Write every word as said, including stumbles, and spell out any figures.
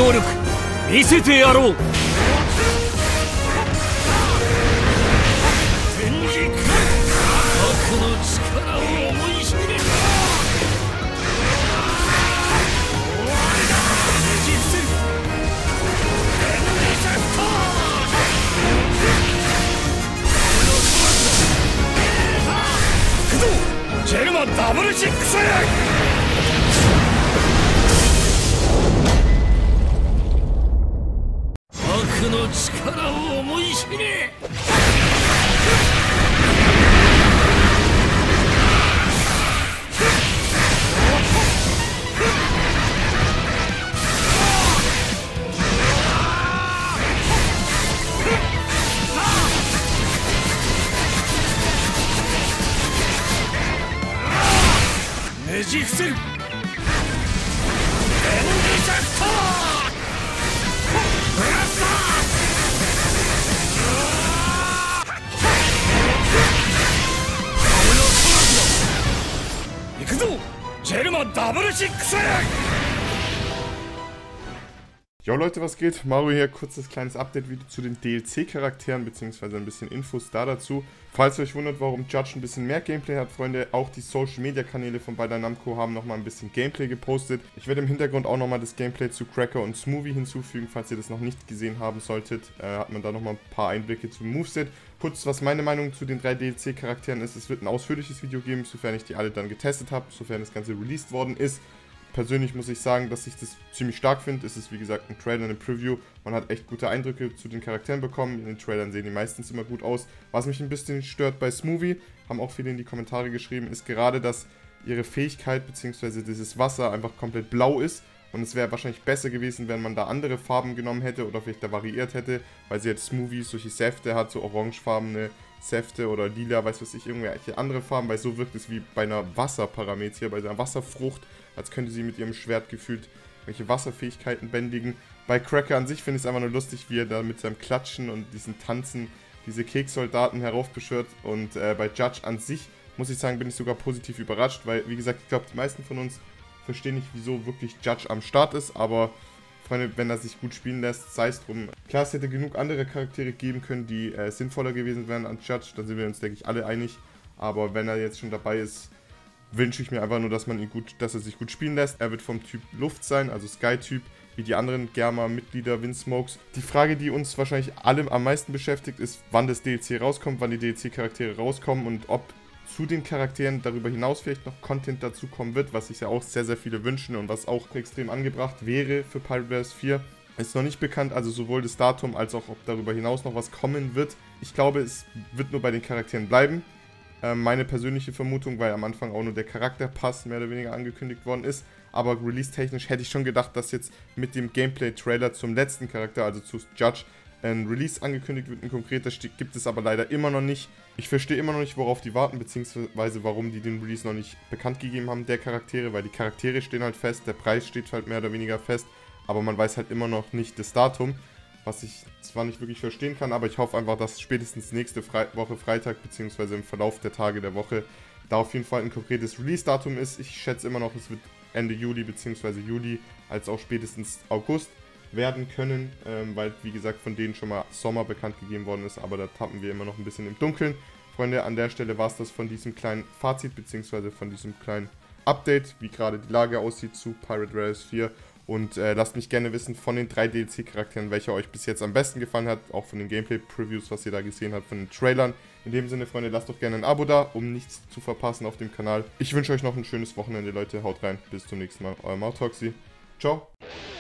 能力見せてやろう。天竺悪の力を思い知れ。ねじ伏せる。天理シャフト。行くぞジェルマダブルシックス。悪の力を思い知れ。ねじ伏せる。天理シャフト。行くぞジェルマダブルシックス。 Jo Leute, was geht? Mario hier, kurzes kleines Update-Video zu den D L C-Charakteren, beziehungsweise ein bisschen Infos da dazu. Falls ihr euch wundert, warum Judge ein bisschen mehr Gameplay hat, Freunde, auch die Social-Media-Kanäle von Bandai Namco haben nochmal ein bisschen Gameplay gepostet. Ich werde im Hintergrund auch nochmal das Gameplay zu Cracker und Smoothie hinzufügen, falls ihr das noch nicht gesehen haben solltet. Äh, hat man da nochmal ein paar Einblicke zum Moveset. Kurz, was meine Meinung zu den drei D L C-Charakteren ist, es wird ein ausführliches Video geben, sofern ich die alle dann getestet habe, sofern das Ganze released worden ist. Persönlich muss ich sagen, dass ich das ziemlich stark finde. Es ist wie gesagt ein Trailer, eine Preview. Man hat echt gute Eindrücke zu den Charakteren bekommen. In den Trailern sehen die meistens immer gut aus. Was mich ein bisschen stört bei Smoothie, haben auch viele in die Kommentare geschrieben, ist gerade, dass ihre Fähigkeit bzw. dieses Wasser einfach komplett blau ist. Und es wäre wahrscheinlich besser gewesen, wenn man da andere Farben genommen hätte oder vielleicht da variiert hätte, weil sie jetzt Smoothie solche Säfte hat, so orangefarbene Säfte oder lila, weiß was ich, irgendwelche andere Farben, weil so wirkt es wie bei einer Wasserparameter, bei einer Wasserfrucht, als könnte sie mit ihrem Schwert gefühlt welche Wasserfähigkeiten bändigen. Bei Cracker an sich finde ich es einfach nur lustig, wie er da mit seinem Klatschen und diesen Tanzen diese Kekssoldaten heraufbeschwört. Und äh, bei Judge an sich, muss ich sagen, bin ich sogar positiv überrascht, weil, wie gesagt, ich glaube, die meisten von uns verstehen nicht, wieso wirklich Judge am Start ist, aber Freunde, wenn er sich gut spielen lässt, sei es drum. Klar, es hätte genug andere Charaktere geben können, die äh, sinnvoller gewesen wären an Judge, da sind wir uns, denke ich, alle einig. Aber wenn er jetzt schon dabei ist, wünsche ich mir einfach nur, dass man ihn gut, dass er sich gut spielen lässt. Er wird vom Typ Luft sein, also Sky-Typ, wie die anderen Germa-Mitglieder, Windsmokes. Die Frage, die uns wahrscheinlich alle am meisten beschäftigt, ist, wann das D L C rauskommt, wann die D L C-Charaktere rauskommen und ob zu den Charakteren darüber hinaus vielleicht noch Content dazu kommen wird, was sich ja auch sehr, sehr viele wünschen und was auch extrem angebracht wäre für Pirate Warriors vier. Ist noch nicht bekannt, also sowohl das Datum als auch, ob darüber hinaus noch was kommen wird. Ich glaube, es wird nur bei den Charakteren bleiben. Meine persönliche Vermutung, weil am Anfang auch nur der Charakterpass mehr oder weniger angekündigt worden ist. Aber release-technisch hätte ich schon gedacht, dass jetzt mit dem Gameplay-Trailer zum letzten Charakter, also zu Judge, ein Release angekündigt wird. Ein konkreter gibt es aber leider immer noch nicht. Ich verstehe immer noch nicht, worauf die warten, beziehungsweise warum die den Release noch nicht bekannt gegeben haben, der Charaktere. Weil die Charaktere stehen halt fest, der Preis steht halt mehr oder weniger fest. Aber man weiß halt immer noch nicht das Datum. Was ich zwar nicht wirklich verstehen kann, aber ich hoffe einfach, dass spätestens nächste Fre Woche Freitag, beziehungsweise im Verlauf der Tage der Woche, da auf jeden Fall ein konkretes Release-Datum ist. Ich schätze immer noch, es wird Ende Juli, beziehungsweise Juli, als auch spätestens August werden können, ähm, weil, wie gesagt, von denen schon mal Sommer bekannt gegeben worden ist, aber da tappen wir immer noch ein bisschen im Dunkeln. Freunde, an der Stelle war es das von diesem kleinen Fazit, beziehungsweise von diesem kleinen Update, wie gerade die Lage aussieht zu Pirate Warriors vier. Und äh, lasst mich gerne wissen von den drei D L C-Charakteren, welcher euch bis jetzt am besten gefallen hat. Auch von den Gameplay-Previews, was ihr da gesehen habt, von den Trailern. In dem Sinne, Freunde, lasst doch gerne ein Abo da, um nichts zu verpassen auf dem Kanal. Ich wünsche euch noch ein schönes Wochenende, Leute. Haut rein. Bis zum nächsten Mal. Euer Mautoxi. Ciao.